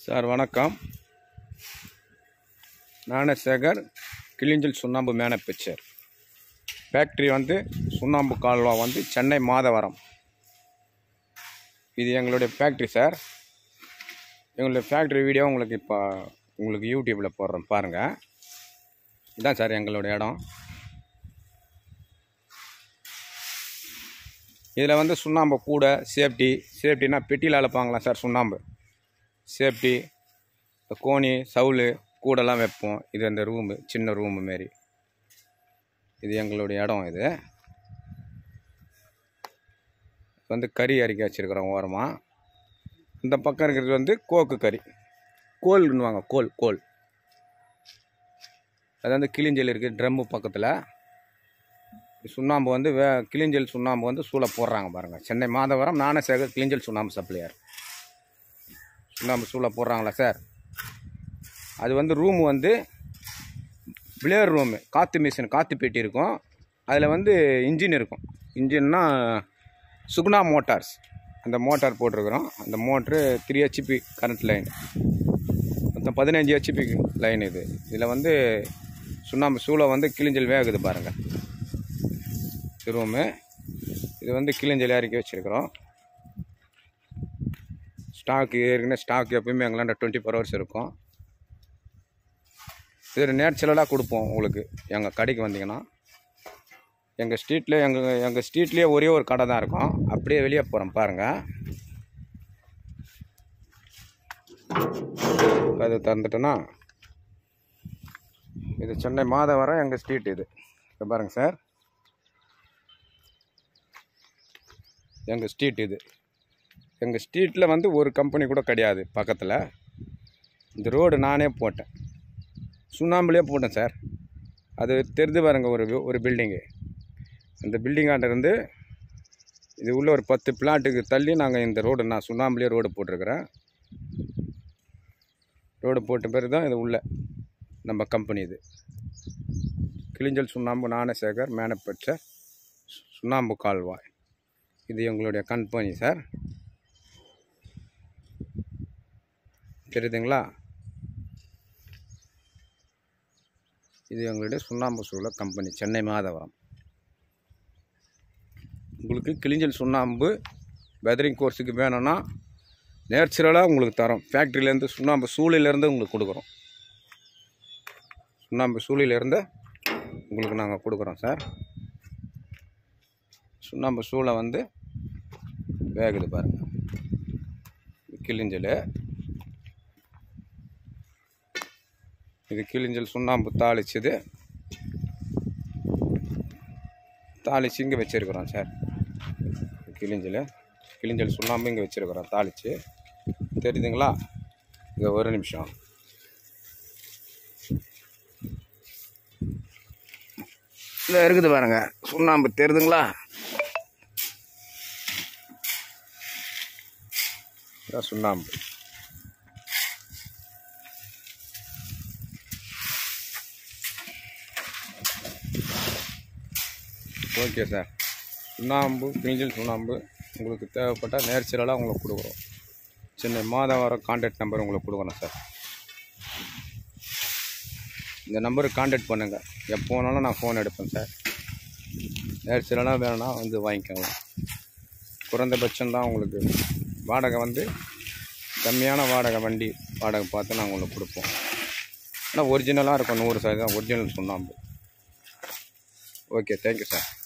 Sir வணக்கம். நானசேகர் கிளிஞ்சல் சுண்ணாம்பு manufacture factory சுண்ணாம்பு கால்வா சென்னை மாதவரம். இது எங்களுடைய ஃபேக்ட்ரி சார். எங்களுடைய ஃபேக்ட்ரி வீடியோ உங்களுக்கு யூடியூப்பில் போடுறோம் பாருங்கள். இதுதான் சார் எங்களுடைய இடம். இதில் சுண்ணாம்பு கூட சேஃப்டினா பெட்டியில் அழைப்பாங்களா சார் சுண்ணாம்பு சேஃப்டி, கோணி சவுல் கூடெல்லாம் வைப்போம். இது அந்த ரூமு, சின்ன ரூமு மாரி. இது எங்களுடைய இடம். இது கறி அரிக்க வச்சுருக்குறோம் ஓரமாக. இந்த பக்கம் இருக்கிறது கோக்கு கறி, கோல்னுவாங்க. கோல் அது கிளிஞ்சல் இருக்குது ட்ரம்மு பக்கத்தில். சுண்ணாம்பு கிளிஞ்சல் சுண்ணாம்பு சூளை போடுறாங்க பாருங்கள். சென்னை மாதவரம் நானசேகர் கிளிஞ்சல் சுண்ணாம்பு சப்ளையர். சுண்ணாம்பு சூளை போடுறாங்களா சார். அது ரூமு பிளேர் ரூமு, காற்று மிஷின், காற்று பெட்டி இருக்கும். அதில் இன்ஜின் இருக்கும். இன்ஜின்னா சுகுணா மோட்டார்ஸ், அந்த மோட்டார் போட்டிருக்கிறோம். அந்த மோட்ரு 3 HP கரண்ட் லைன், மொத்தம் 15 HP லைன். இதில் சுண்ணாம்பு சூளை கிளிஞ்சல் வேகுது பாருங்கள். ரூமு இது கிளிஞ்சல் இறக்கி வச்சுருக்கிறோம். ஸ்டாக் எப்பயுமே எங்களாண்ட 24 hours இருக்கும். இது நேச்சுரலாக கொடுப்போம் உங்களுக்கு. எங்கள் கடைக்கு வந்தீங்கன்னா எங்கள் ஸ்ட்ரீட்லேயே ஒரே ஒரு கடை தான் இருக்கும். அப்படியே வெளியே போகிறோம் பாருங்கள். அது திறந்துட்டோன்னா இது சென்னை மாதவரம் எங்கள் ஸ்ட்ரீட். இது பாருங்கள் சார், எங்கள் ஸ்ட்ரீட். இது எங்கள் ஸ்ட்ரீட்டில் ஒரு கம்பெனி கூட கிடையாது பக்கத்தில். இந்த ரோடு நானே போட்டேன், சுண்ணாம்புலேயே போட்டேன் சார். அது தெரிஞ்சு பாருங்கள், ஒரு பில்டிங்கு. அந்த பில்டிங்காண்டிருந்து இது உள்ள ஒரு 10 பிளாட்டுக்கு தள்ளி நாங்கள் இந்த ரோடு, நான் சுண்ணாம்புலேயே ரோடு போட்டிருக்கிறேன். ரோடு போட்ட பேர் தான் இது உள்ள நம்ம கம்பெனி. இது கிளிஞ்சல் சுண்ணாம்பு நானசேகர் மேனுஃபேக்சர் சுண்ணாம்பு கால்வாய். இது எங்களுடைய கம்பெனி சார். தெரியுதுங்களா? இது எங்களுடைய சுண்ணாம்பு சூளை கம்பெனி, சென்னை மாதவரம். உங்களுக்கு கிளிஞ்சல் சுண்ணாம்பு வெதரிங் கோர்ஸுக்கு வேணும்னா நேச்சுரலாக உங்களுக்கு தரோம். ஃபேக்ட்ரியிலேருந்து சுண்ணாம்பு சூளையிலேருந்து உங்களுக்கு கொடுக்குறோம். சுண்ணாம்பு சூளையிலேருந்து உங்களுக்கு நாங்கள் கொடுக்குறோம் சார். சுண்ணாம்பு சூளை வேகுது பாருங்கள். கிளிஞ்சல், இது கிளிஞ்சல் சுண்ணாம்பு தாளிச்சது. தாளிச்சு இங்கே வச்சுருக்குறோம் சார். கிளிஞ்சல் சுண்ணாம்பு இங்கே வச்சுருக்குறோம் தாளிச்சு. தெரியுதுங்களா? இது ஒரு நிமிஷம். இதில் இருக்குது பாருங்க சுண்ணாம்பு, தெரியுதுங்களா? இதான் சுண்ணாம்பு. Okay sir. சுண்ணாம்பு, கிளிஞ்சல் சுண்ணாம்பு உங்களுக்கு தேவைப்பட்டால் நேச்சுரலாக உங்களுக்கு கொடுக்குறோம். சென்னை மாதவரம் கான்டாக்ட் நம்பர் உங்களுக்கு கொடுக்குறோம் சார். இந்த நம்பருக்கு கான்டாக்ட் பண்ணுங்கள். எப்போ வேணாலும் நான் ஃபோன் எடுப்பேன் சார். நேச்சுரலாக வேணும்னா வாங்கிக்கோங்க. குறைந்தபட்சம் தான் உங்களுக்கு வாடகை. கம்மியான வாடகை, வண்டி வாடகை பார்த்து நாங்கள் உங்களுக்கு கொடுப்போம். ஆனால் ஒரிஜினலாக இருக்கும், 100% ஒரிஜினல் சுண்ணாம்பு. Okay, thank you sir.